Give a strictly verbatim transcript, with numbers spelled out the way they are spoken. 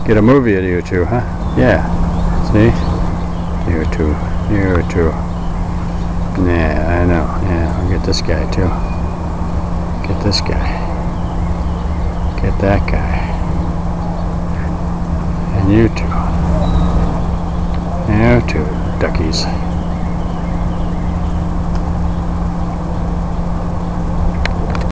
Get a movie of you two, huh? Yeah. See? You two. You two. Yeah, I know. Yeah, I'll get this guy too. Get this guy. Get that guy. And you two. You two duckies.